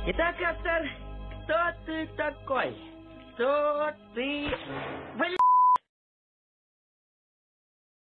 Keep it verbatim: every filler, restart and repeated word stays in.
Итак, автор, кто ты такой? Кто ты... Блин!